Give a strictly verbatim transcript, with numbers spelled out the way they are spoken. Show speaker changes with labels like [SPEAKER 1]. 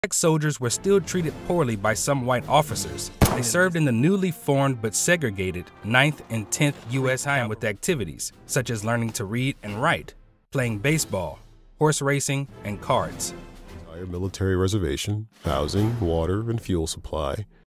[SPEAKER 1] Black soldiers were still treated poorly by some white officers. They served in the newly formed but segregated ninth and tenth U S Battalion with activities such as learning to read and write, playing baseball, horse racing, and cards.
[SPEAKER 2] Entire military reservation, housing, water, and fuel supply,